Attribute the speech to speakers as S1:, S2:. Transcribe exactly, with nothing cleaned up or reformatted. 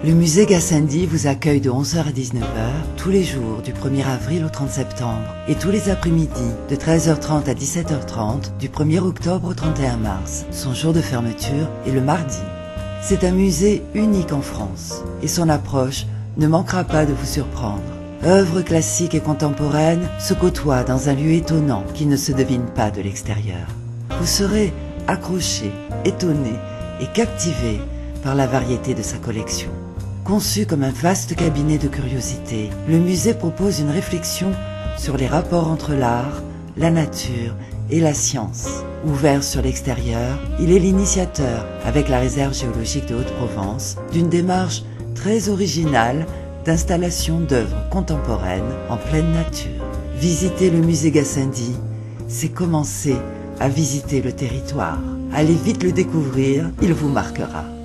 S1: Le musée Gassendi vous accueille de onze heures à dix-neuf heures tous les jours du premier avril au trente septembre et tous les après-midi de treize heures trente à dix-sept heures trente du premier octobre au trente et un mars. Son jour de fermeture est le mardi. C'est un musée unique en France et son approche ne manquera pas de vous surprendre. Œuvres classiques et contemporaines se côtoient dans un lieu étonnant qui ne se devine pas de l'extérieur. Vous serez accroché, étonné et captivé par la variété de sa collection. Conçu comme un vaste cabinet de curiosités, le musée propose une réflexion sur les rapports entre l'art, la nature et la science. Ouvert sur l'extérieur, il est l'initiateur, avec la réserve géologique de Haute-Provence, d'une démarche très originale d'installation d'œuvres contemporaines en pleine nature. Visiter le musée Gassendi, c'est commencer à visiter le territoire. Allez vite le découvrir, il vous marquera.